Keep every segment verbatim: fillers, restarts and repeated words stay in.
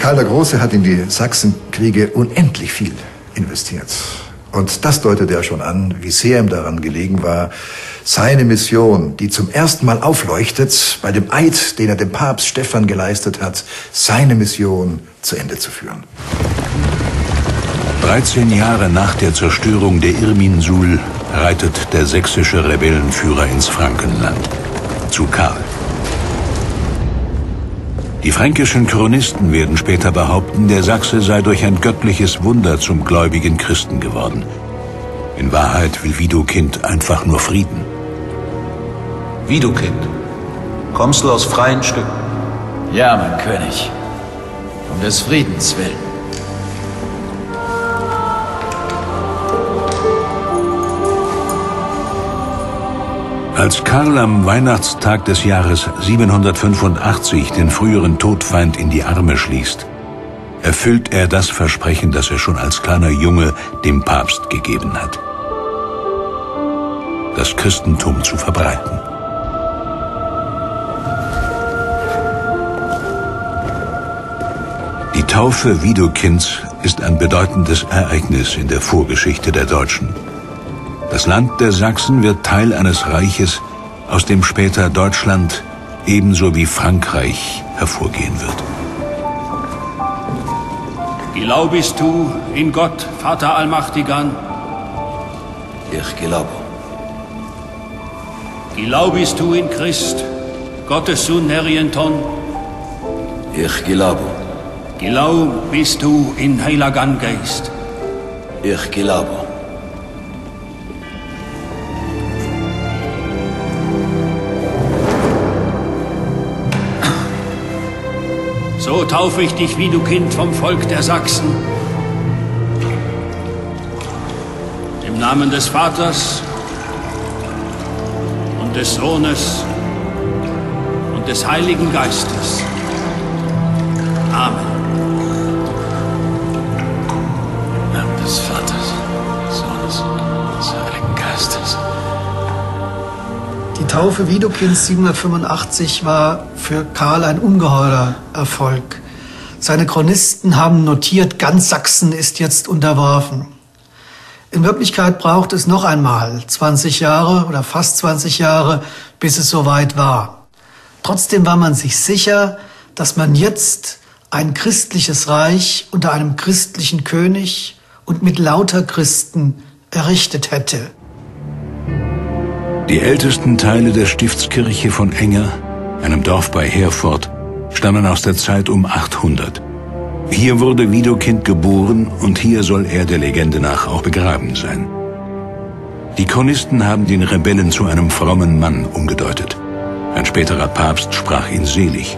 Karl der Große hat in die Sachsenkriege unendlich viel investiert. Und das deutet ja schon an, wie sehr ihm daran gelegen war, seine Mission, die zum ersten Mal aufleuchtet, bei dem Eid, den er dem Papst Stephan geleistet hat, seine Mission zu Ende zu führen. dreizehn Jahre nach der Zerstörung der Irminsul reitet der sächsische Rebellenführer ins Frankenland, zu Karl. Die fränkischen Chronisten werden später behaupten, der Sachse sei durch ein göttliches Wunder zum gläubigen Christen geworden. In Wahrheit will Widukind einfach nur Frieden. Widukind, kommst du aus freien Stücken? Ja, mein König. Um des Friedens willen. Als Karl am Weihnachtstag des Jahres siebenhundertfünfundachtzig den früheren Todfeind in die Arme schließt, erfüllt er das Versprechen, das er schon als kleiner Junge dem Papst gegeben hat: das Christentum zu verbreiten. Die Taufe Widukinds ist ein bedeutendes Ereignis in der Vorgeschichte der Deutschen. Das Land der Sachsen wird Teil eines Reiches, aus dem später Deutschland ebenso wie Frankreich hervorgehen wird. Glaubst du in Gott, Vater Allmächtiger? Ich glaube. Glaubst du in Christ, Gottes Sohn Herrienton? Ich glaube. Glaub bist du in Heiligen Geist? Ich glaube. So taufe ich dich, Widukind, vom Volk der Sachsen. Im Namen des Vaters und des Sohnes und des Heiligen Geistes. Amen. Im Namen des Vaters, des Sohnes und des Heiligen Geistes. Die Taufe Widukinds siebenhundertfünfundachtzig war für Karl ein ungeheurer Erfolg. Seine Chronisten haben notiert, ganz Sachsen ist jetzt unterworfen. In Wirklichkeit braucht es noch einmal zwanzig Jahre oder fast zwanzig Jahre, bis es soweit war. Trotzdem war man sich sicher, dass man jetzt ein christliches Reich unter einem christlichen König und mit lauter Christen errichtet hätte. Die ältesten Teile der Stiftskirche von Enger, einem Dorf bei Herford, stammen aus der Zeit um achthundert. Hier wurde Widukind geboren und hier soll er der Legende nach auch begraben sein. Die Chronisten haben den Rebellen zu einem frommen Mann umgedeutet. Ein späterer Papst sprach ihn selig.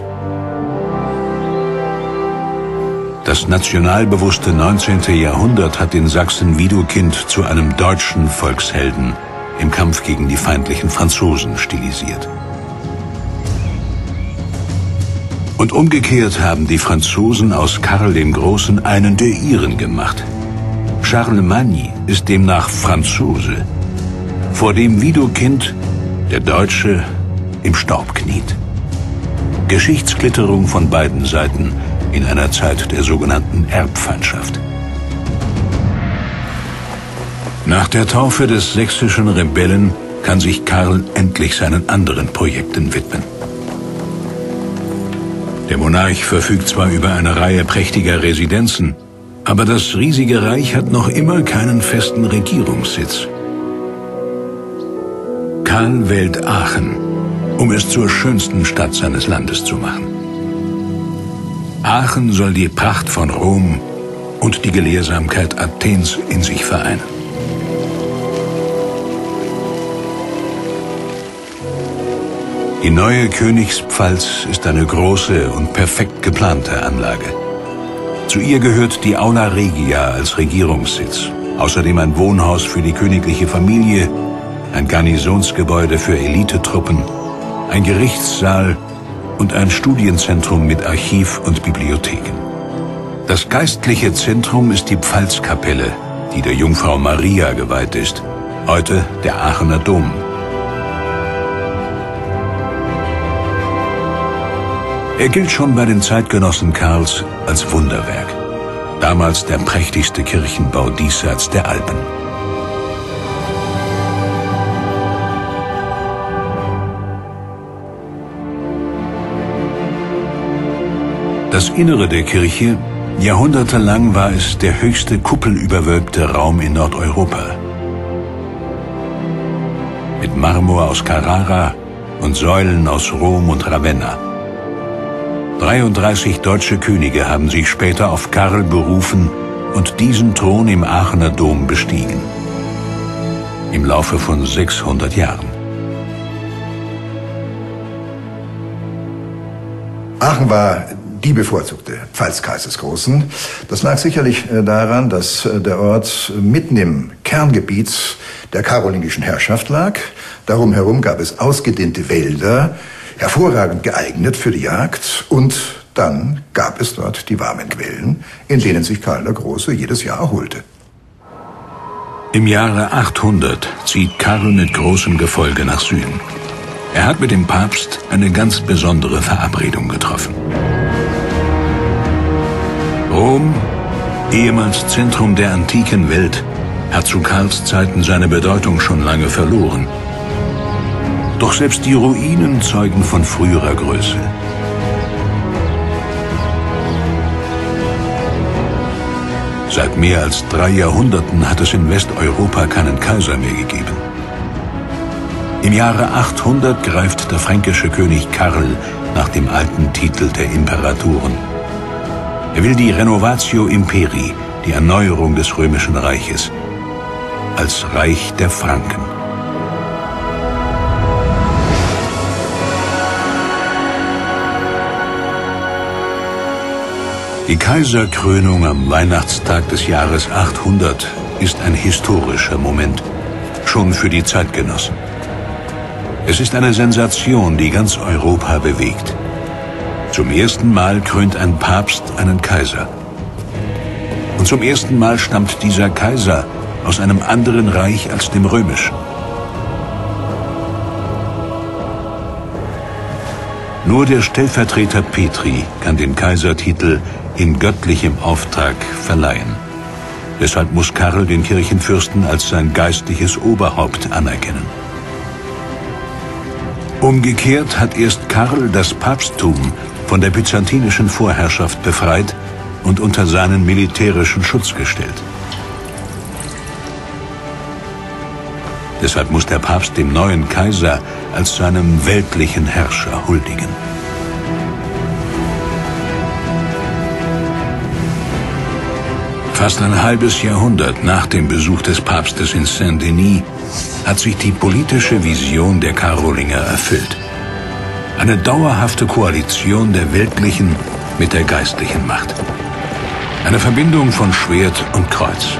Das nationalbewusste neunzehnte Jahrhundert hat den Sachsen Widukind zu einem deutschen Volkshelden im Kampf gegen die feindlichen Franzosen stilisiert. Und umgekehrt haben die Franzosen aus Karl dem Großen einen der ihren gemacht. Charlemagne ist demnach Franzose, vor dem Widukind, der Deutsche, im Staub kniet. Geschichtsklitterung von beiden Seiten in einer Zeit der sogenannten Erbfeindschaft. Nach der Taufe des sächsischen Rebellen kann sich Karl endlich seinen anderen Projekten widmen. Der Monarch verfügt zwar über eine Reihe prächtiger Residenzen, aber das riesige Reich hat noch immer keinen festen Regierungssitz. Karl wählt Aachen, um es zur schönsten Stadt seines Landes zu machen. Aachen soll die Pracht von Rom und die Gelehrsamkeit Athens in sich vereinen. Die neue Königspfalz ist eine große und perfekt geplante Anlage. Zu ihr gehört die Aula Regia als Regierungssitz, außerdem ein Wohnhaus für die königliche Familie, ein Garnisonsgebäude für Elitetruppen, ein Gerichtssaal und ein Studienzentrum mit Archiv und Bibliotheken. Das geistliche Zentrum ist die Pfalzkapelle, die der Jungfrau Maria geweiht ist, heute der Aachener Dom. Er gilt schon bei den Zeitgenossen Karls als Wunderwerk. Damals der prächtigste Kirchenbau diesseits der Alpen. Das Innere der Kirche, jahrhundertelang war es der höchste kuppelüberwölbte Raum in Nordeuropa. Mit Marmor aus Carrara und Säulen aus Rom und Ravenna. dreiunddreißig deutsche Könige haben sich später auf Karl berufen und diesen Thron im Aachener Dom bestiegen. Im Laufe von sechshundert Jahren. Aachen war die bevorzugte Pfalz Kaisers Großen. Das lag sicherlich daran, dass der Ort mitten im Kerngebiet der karolingischen Herrschaft lag. Darum herum gab es ausgedehnte Wälder, hervorragend geeignet für die Jagd. Und dann gab es dort die warmen Quellen, in denen sich Karl der Große jedes Jahr erholte. Im Jahre achthundert zieht Karl mit großem Gefolge nach Süden. Er hat mit dem Papst eine ganz besondere Verabredung getroffen. Rom, ehemals Zentrum der antiken Welt, hat zu Karls Zeiten seine Bedeutung schon lange verloren. Doch selbst die Ruinen zeugen von früherer Größe. Seit mehr als drei Jahrhunderten hat es in Westeuropa keinen Kaiser mehr gegeben. Im Jahre achthundert greift der fränkische König Karl nach dem alten Titel der Imperatoren. Er will die Renovatio Imperii, die Erneuerung des Römischen Reiches, als Reich der Franken. Die Kaiserkrönung am Weihnachtstag des Jahres achthundert ist ein historischer Moment, schon für die Zeitgenossen. Es ist eine Sensation, die ganz Europa bewegt. Zum ersten Mal krönt ein Papst einen Kaiser. Und zum ersten Mal stammt dieser Kaiser aus einem anderen Reich als dem römischen. Nur der Stellvertreter Petri kann den Kaisertitel in göttlichem Auftrag verleihen. Deshalb muss Karl den Kirchenfürsten als sein geistliches Oberhaupt anerkennen. Umgekehrt hat erst Karl das Papsttum von der byzantinischen Vorherrschaft befreit und unter seinen militärischen Schutz gestellt. Deshalb muss der Papst dem neuen Kaiser als seinem weltlichen Herrscher huldigen. Fast ein halbes Jahrhundert nach dem Besuch des Papstes in Saint-Denis hat sich die politische Vision der Karolinger erfüllt. Eine dauerhafte Koalition der weltlichen mit der geistlichen Macht. Eine Verbindung von Schwert und Kreuz.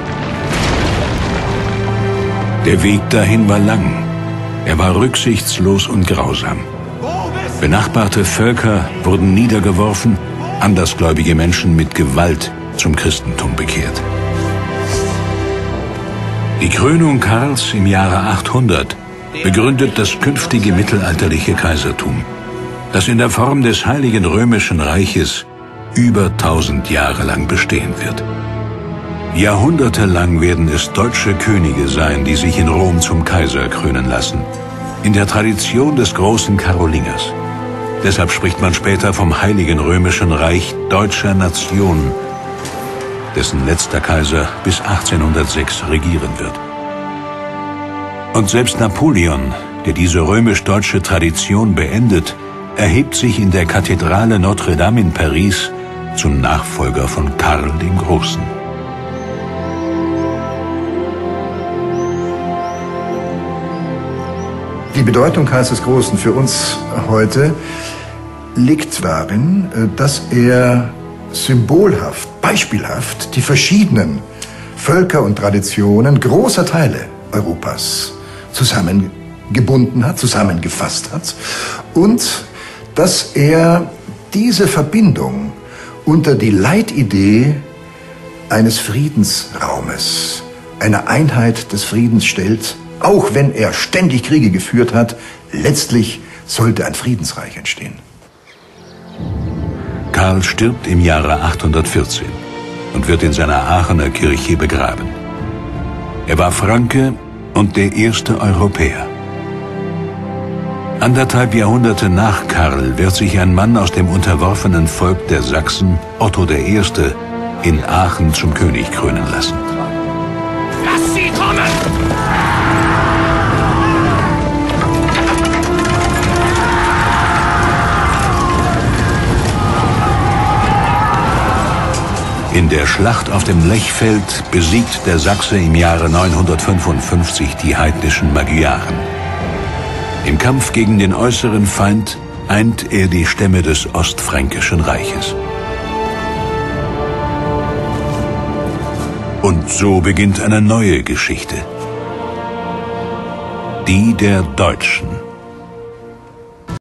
Der Weg dahin war lang. Er war rücksichtslos und grausam. Benachbarte Völker wurden niedergeworfen, andersgläubige Menschen mit Gewalt zum Christentum bekehrt. Die Krönung Karls im Jahre achthundert begründet das künftige mittelalterliche Kaisertum, das in der Form des Heiligen Römischen Reiches über tausend Jahre lang bestehen wird. Jahrhundertelang werden es deutsche Könige sein, die sich in Rom zum Kaiser krönen lassen, in der Tradition des großen Karolingers. Deshalb spricht man später vom Heiligen Römischen Reich deutscher Nationen, dessen letzter Kaiser bis achtzehnhundertsechs regieren wird. Und selbst Napoleon, der diese römisch-deutsche Tradition beendet, erhebt sich in der Kathedrale Notre-Dame in Paris zum Nachfolger von Karl dem Großen. Die Bedeutung Karls des Großen für uns heute liegt darin, dass er symbolhaft, beispielhaft die verschiedenen Völker und Traditionen großer Teile Europas zusammengebunden hat, zusammengefasst hat und dass er diese Verbindung unter die Leitidee eines Friedensraumes, einer Einheit des Friedens stellt, auch wenn er ständig Kriege geführt hat, letztlich sollte ein Friedensreich entstehen. Karl stirbt im Jahre achthundertvierzehn und wird in seiner Aachener Kirche begraben. Er war Franke und der erste Europäer. Anderthalb Jahrhunderte nach Karl wird sich ein Mann aus dem unterworfenen Volk der Sachsen, Otto der Erste, in Aachen zum König krönen lassen. Lass sie kommen! In der Schlacht auf dem Lechfeld besiegt der Sachse im Jahre neunhundertfünfundfünfzig die heidnischen Magyaren. Im Kampf gegen den äußeren Feind eint er die Stämme des Ostfränkischen Reiches. Und so beginnt eine neue Geschichte. Die der Deutschen.